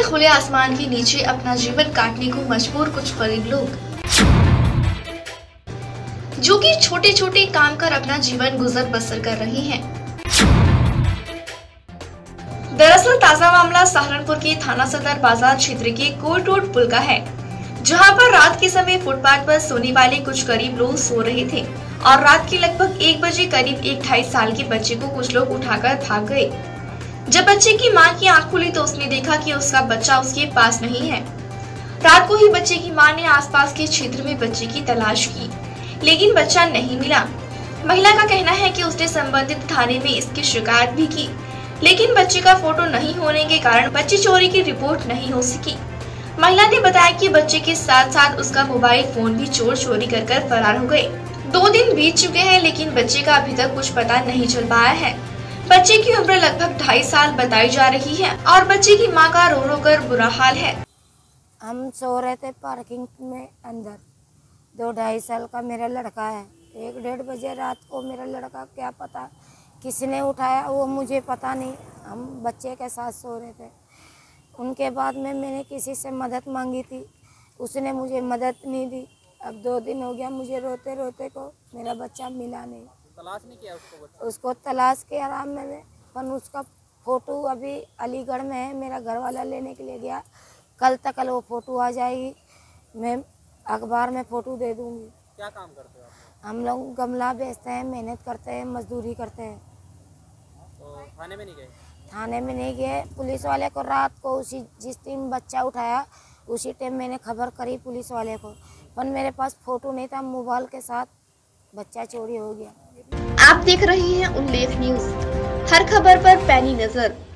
खुले आसमान के नीचे अपना जीवन काटने को मजबूर कुछ गरीब लोग, जो कि छोटे छोटे काम कर अपना जीवन गुजर बसर कर रहे हैं। दरअसल ताजा मामला सहारनपुर के थाना सदर बाजार क्षेत्र के कोट रोड पुल का है, जहां पर रात के समय फुटपाथ पर सोने वाले कुछ गरीब लोग सो रहे थे और रात के लगभग 1 बजे करीब एक 2.5 साल के बच्चे को कुछ लोग उठाकर भाग गए। जब बच्चे की मां की आंख खुली तो उसने देखा कि उसका बच्चा उसके पास नहीं है। रात को ही बच्चे की मां ने आसपास के क्षेत्र में बच्चे की तलाश की, लेकिन बच्चा नहीं मिला। महिला का कहना है कि उसने संबंधित थाने में इसकी शिकायत भी की, लेकिन बच्चे का फोटो नहीं होने के कारण बच्ची चोरी की रिपोर्ट नहीं हो सकी। महिला ने बताया कि बच्चे के साथ साथ उसका मोबाइल फोन भी चोर चोरी कर फरार हो गए। 2 दिन बीत चुके हैं, लेकिन बच्चे का अभी तक कुछ पता नहीं चल पाया है। बच्चे की उम्र लगभग 2.5 साल बताई जा रही है और बच्चे की मां का रो रो कर बुरा हाल है। हम सो रहे थे पार्किंग में अंदर। 2-2.5 साल का मेरा लड़का है। 1-1:30 बजे रात को मेरा लड़का क्या पता किसने उठाया, वो मुझे पता नहीं। हम बच्चे के साथ सो रहे थे। उनके बाद में मैंने किसी से मदद मांगी थी, उसने मुझे मदद नहीं दी। अब 2 दिन हो गया मुझे रोते रोते को मेरा बच्चा मिला नहीं। तलाश नहीं किया उसको तलाश के आराम में, पर उसका फोटो अभी अलीगढ़ में है। मेरा घर वाला लेने के लिए गया, कल तक वो फोटो आ जाएगी, मैं अखबार में फोटो दे दूंगी। क्या काम करते हो आप? हम लोग गमला बेचते हैं, मेहनत करते हैं, मजदूरी करते हैं। तो थाने में नहीं गए? थाने में नहीं गए। पुलिस वाले को रात को उसी जिस दिन बच्चा उठाया उसी टाइम मैंने खबर करी पुलिस वाले को, पर मेरे पास फोटो नहीं था। मोबाइल के साथ बच्चा चोरी हो गया। आप देख रहे हैं उल्लेख न्यूज, हर खबर पर पैनी नजर।